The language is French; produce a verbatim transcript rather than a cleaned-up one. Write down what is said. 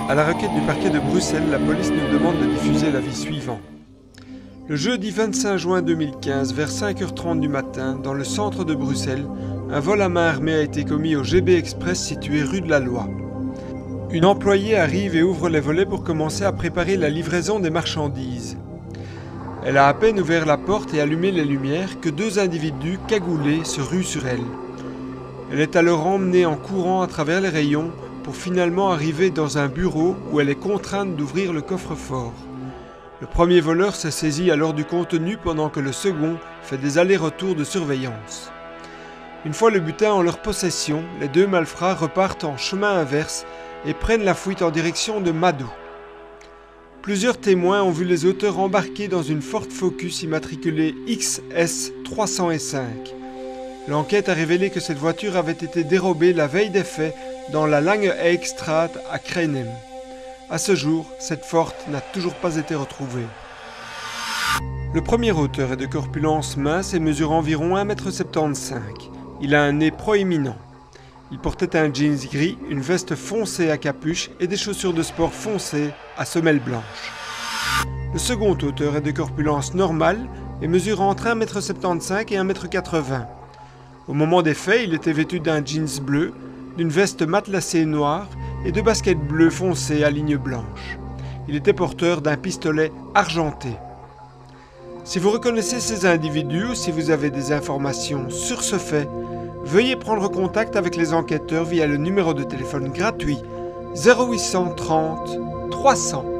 À la requête du parquet de Bruxelles, la police nous demande de diffuser l'avis suivant. Le jeudi vingt-cinq juin deux mille quinze, vers cinq heures trente du matin, dans le centre de Bruxelles, un vol à main armée a été commis au G B Express situé rue de la Loi. Une employée arrive et ouvre les volets pour commencer à préparer la livraison des marchandises. Elle a à peine ouvert la porte et allumé les lumières que deux individus cagoulés se ruent sur elle. Elle est alors emmenée en courant à travers les rayons pour finalement arriver dans un bureau où elle est contrainte d'ouvrir le coffre-fort. Le premier voleur s'est saisi alors du contenu pendant que le second fait des allers-retours de surveillance. Une fois le butin en leur possession, les deux malfrats repartent en chemin inverse et prennent la fuite en direction de Madou. Plusieurs témoins ont vu les auteurs embarqués dans une Ford Focus immatriculée X S trois cent cinq. L'enquête a révélé que cette voiture avait été dérobée la veille des faits dans la Lange-Eekstraat à Kruinem. À ce jour, cette Ford n'a toujours pas été retrouvée. Le premier auteur est de corpulence mince et mesure environ un mètre soixante-quinze. Il a un nez proéminent. Il portait un jeans gris, une veste foncée à capuche et des chaussures de sport foncées à semelles blanches. Le second auteur est de corpulence normale et mesure entre un mètre soixante-quinze et un mètre quatre-vingts. Au moment des faits, il était vêtu d'un jeans bleu, d'une veste matelassée noire et de baskets bleues foncées à lignes blanches. Il était porteur d'un pistolet argenté. Si vous reconnaissez ces individus ou si vous avez des informations sur ce fait, veuillez prendre contact avec les enquêteurs via le numéro de téléphone gratuit zéro huit cent trente trois cents.